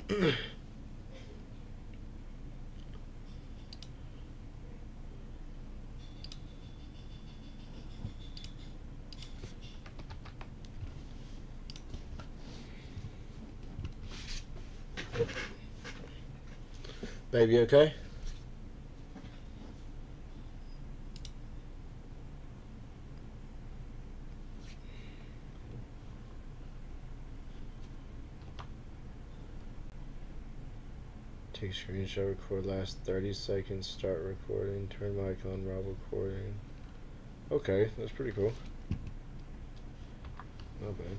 Baby, okay? Take screenshot, record last 30 seconds, start recording, turn mic on while recording. Okay, that's pretty cool. Not bad.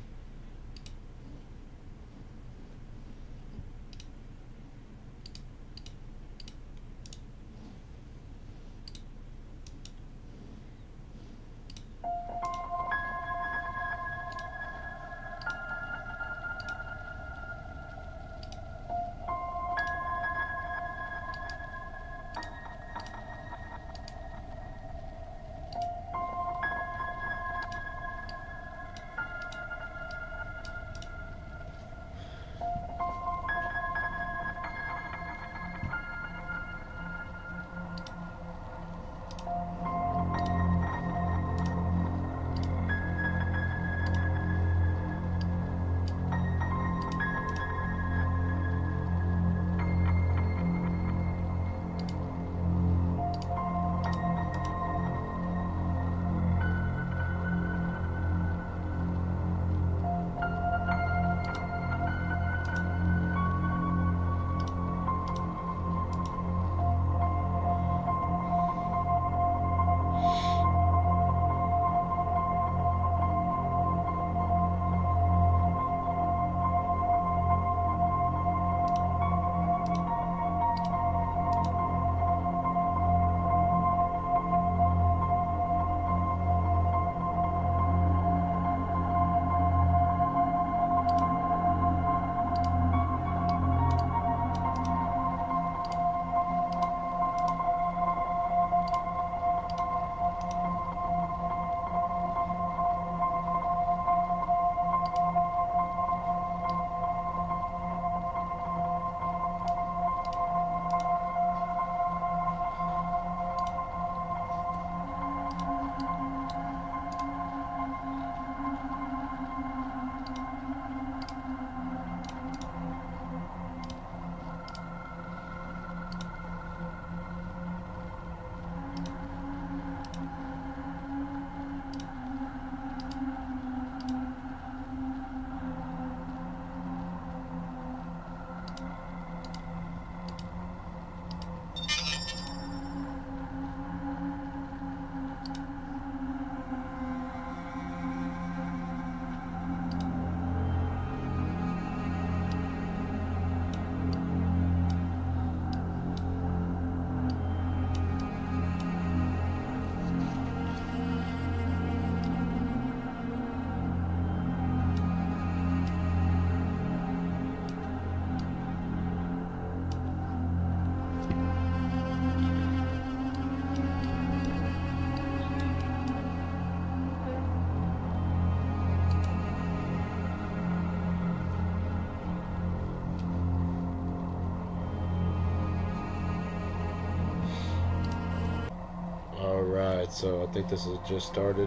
Alright, so I think this has just started.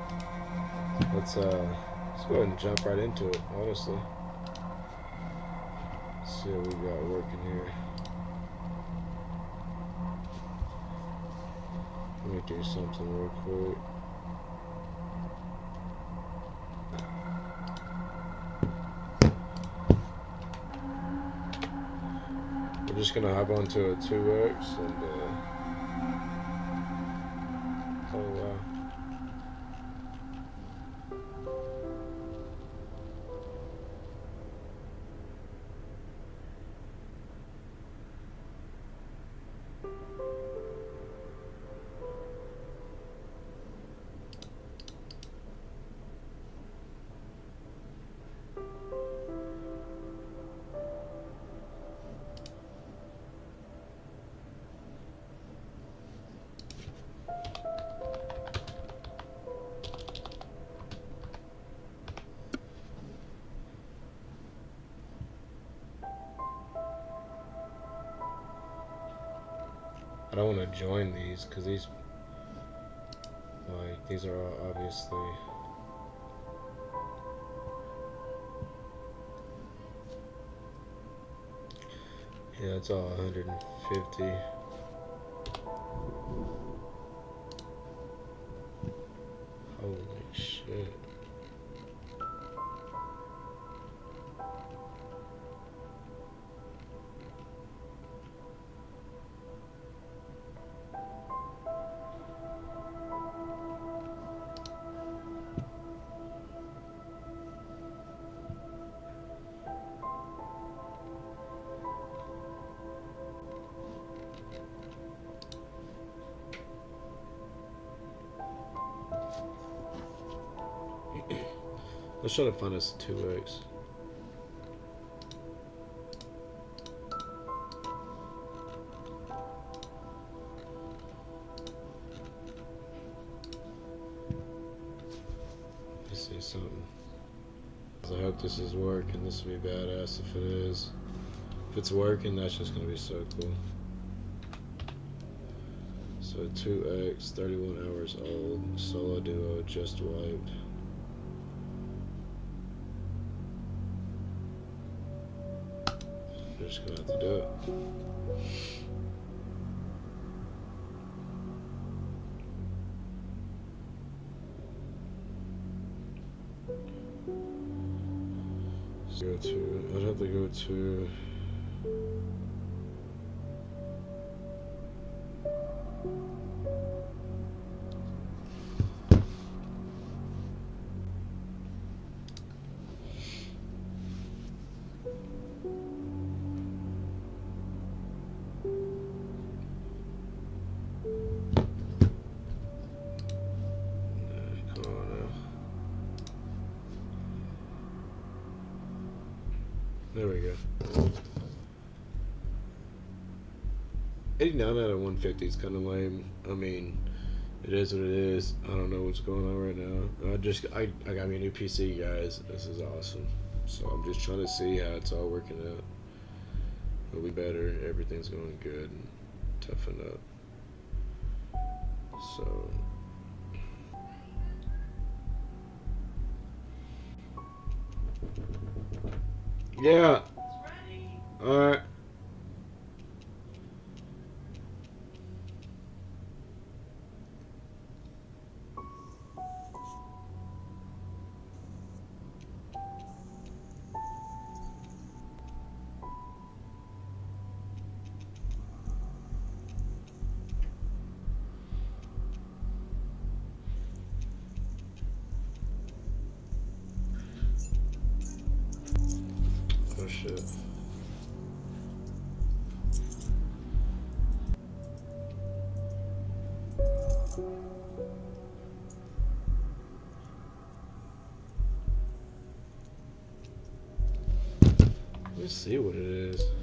Let's go ahead and jump right into it, honestly. See what we got working here. Let me do something real quick. We're just gonna hop onto a 2X and oh wow. I don't want to join these because these, like, these are all obviously. Yeah, it's all 150. Holy shit. Let's try to find us 2x. Let's see something. I hope this is working. This will be badass if it is. If it's working, that's just gonna be so cool. So 2x, 31 hours old, solo duo, just wiped. We're just gonna have to do it. Go to, I'd have to go to there we go. 89 out of 150 is kind of lame. I mean, it is what it is. I don't know what's going on right now. I got me a new PC, guys. This is awesome. So I'm just trying to see how it's all working out. It'll be better. Everything's going good. And toughen up. So. Yeah. Alright. Oh shit. Let's see what it is.